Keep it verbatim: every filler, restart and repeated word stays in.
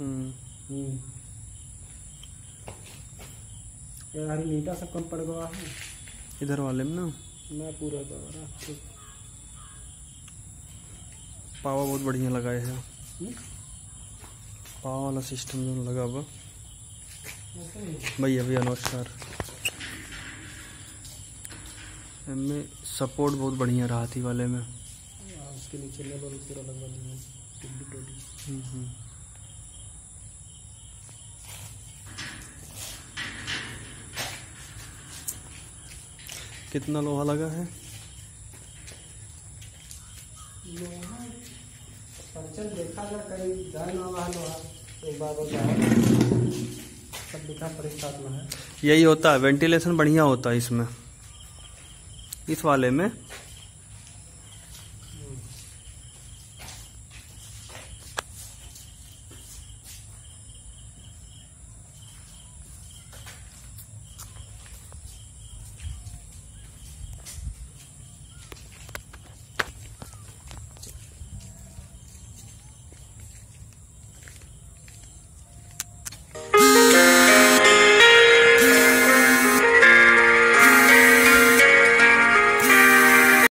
हम्म यार मीटा सब कम पड़ गया है इधर वाले में ना। मैं पूरा दौरा पावा बहुत बढ़िया लगाए है। पावा वाला सिस्टम जो लगा हुआ भैया भैया नमस्कार। इनमें सपोर्ट बहुत बढ़िया रहा थी वाले में। उसके नीचे लेवल पूरा लगवा दिया टिड्डी टोडी। कितना लोहा लगा है? लोहा पंचर देखा था कहीं जान वाला लोहा एक बार हो जाए सब दिखा परीक्षा में है। यही होता है, वेंटिलेशन बढ़िया होता है इसमें, इस वाले में